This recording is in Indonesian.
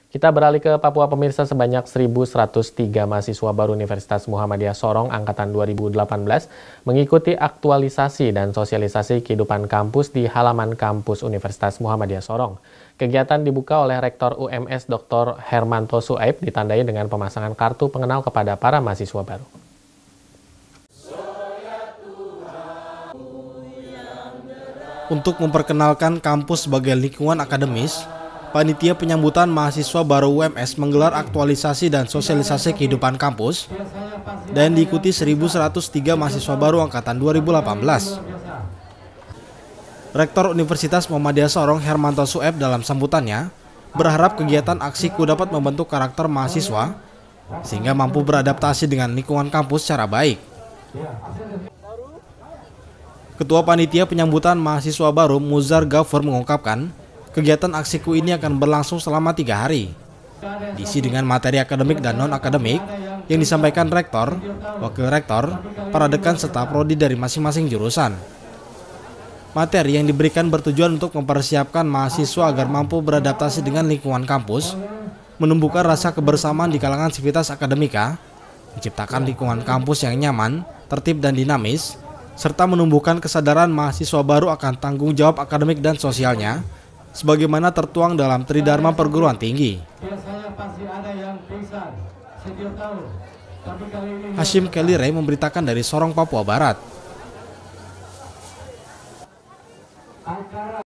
Kita beralih ke Papua, pemirsa. Sebanyak 1.103 mahasiswa baru Universitas Muhammadiyah Sorong angkatan 2018 mengikuti aktualisasi dan sosialisasi kehidupan kampus di halaman kampus Universitas Muhammadiyah Sorong. Kegiatan dibuka oleh Rektor UMS Dr. Hermanto Suaib, ditandai dengan pemasangan kartu pengenal kepada para mahasiswa baru. Untuk memperkenalkan kampus sebagai lingkungan akademis, panitia penyambutan mahasiswa baru UMS menggelar aktualisasi dan sosialisasi kehidupan kampus dan diikuti 1.103 mahasiswa baru angkatan 2018. Rektor Universitas Muhammadiyah Sorong Hermanto Suaib dalam sambutannya berharap kegiatan aksiku dapat membentuk karakter mahasiswa sehingga mampu beradaptasi dengan lingkungan kampus secara baik. Ketua Panitia Penyambutan Mahasiswa Baru Muzar Gafur mengungkapkan, kegiatan aksiku ini akan berlangsung selama 3 hari. Diisi dengan materi akademik dan non-akademik yang disampaikan rektor, wakil rektor, para dekan serta prodi dari masing-masing jurusan. Materi yang diberikan bertujuan untuk mempersiapkan mahasiswa agar mampu beradaptasi dengan lingkungan kampus, menumbuhkan rasa kebersamaan di kalangan sivitas akademika, menciptakan lingkungan kampus yang nyaman, tertib dan dinamis, serta menumbuhkan kesadaran mahasiswa baru akan tanggung jawab akademik dan sosialnya, sebagaimana tertuang dalam Tridharma Perguruan Tinggi. Hashim Kelire memberitakan dari Sorong, Papua Barat.